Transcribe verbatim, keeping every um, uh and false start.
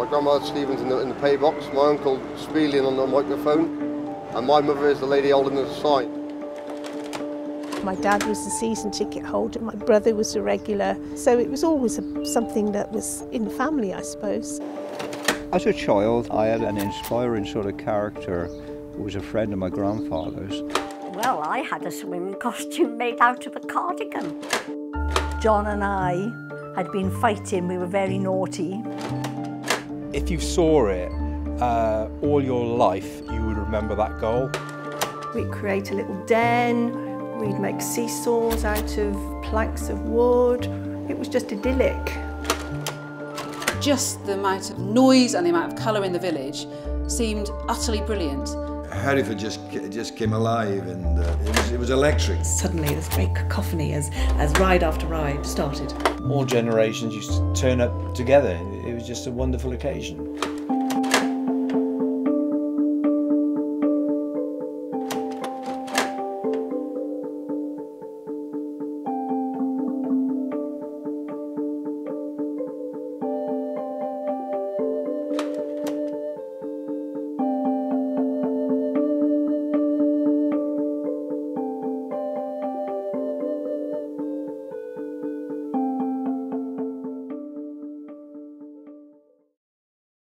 My grandmother Stephen's in the, in the pay box, my uncle Spieling on the microphone, and my mother is the lady holding the sign. My dad was the season ticket holder, my brother was a regular, so it was always a, something that was in the family, I suppose. As a child, I had an inspiring sort of character who was a friend of my grandfather's. Well, I had a swimming costume made out of a cardigan. John and I had been fighting, we were very naughty. If you saw it uh, all your life, you would remember that goal. We'd create a little den. We'd make seesaws out of planks of wood. It was just idyllic. Just the amount of noise and the amount of colour in the village seemed utterly brilliant. Hereford just just came alive, and uh, it was it was electric. Suddenly, this great cacophony as as ride after ride started. All generations used to turn up together. It was just a wonderful occasion.